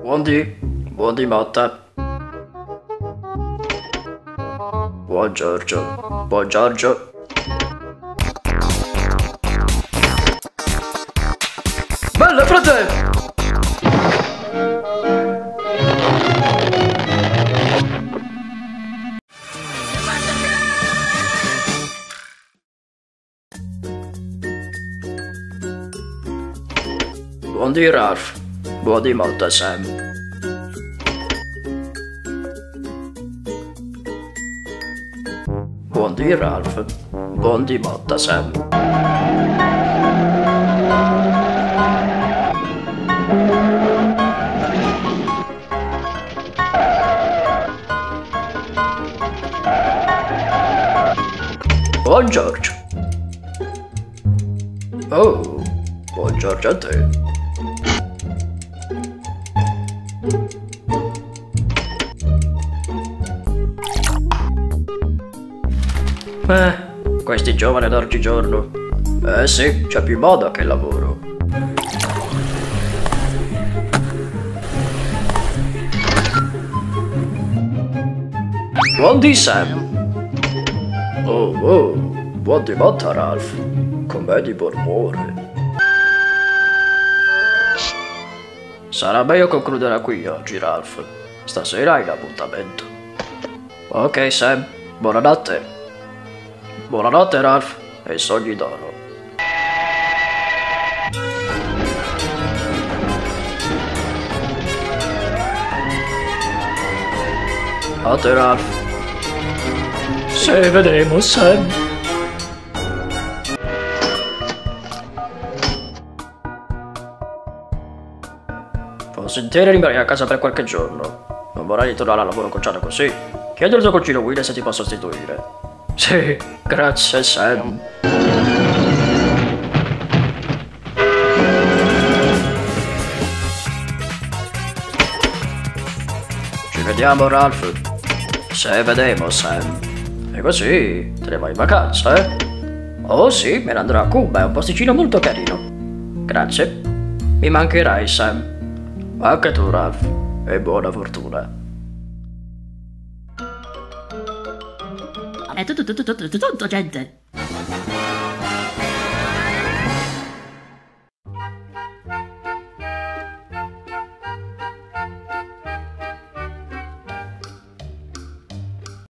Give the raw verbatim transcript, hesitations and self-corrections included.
Buondì, buondì Motta. Buon Giorgio, buon Giorgio. Bella frate! Buondì Ralph, buondì Motta Sam. Buondì Ralph, buondì Motta Sam. Buon Giorgio. Oh, buon Giorgio a te. Eh, questi giovani d'oggigiorno. Eh sì, c'è più moda che lavoro. Buondì Sam. Oh oh, buondì Motta Ralph. Com'è di buon umore. Sarà meglio concludere qui oggi Ralph. Stasera hai l'appuntamento. Ok Sam, buonanotte. Buonanotte Ralph e sogni d'oro. A te Ralph. Se vedremo Sam. Posso intendere rimanere a casa per qualche giorno. Non vorrei ritornare al lavoro conciato così. Chiedo al tuo cugino Will se ti può sostituire. Sì, grazie Sam. Ci vediamo Ralph. Se vedremo Sam. E così te ne vai in vacanza, eh? Oh sì, me ne andrò a Cuba, è un posticino molto carino. Grazie. Mi mancherai Sam. Anche tu Ralph. E buona fortuna. È tutto tutto tutto tutto tutto gente.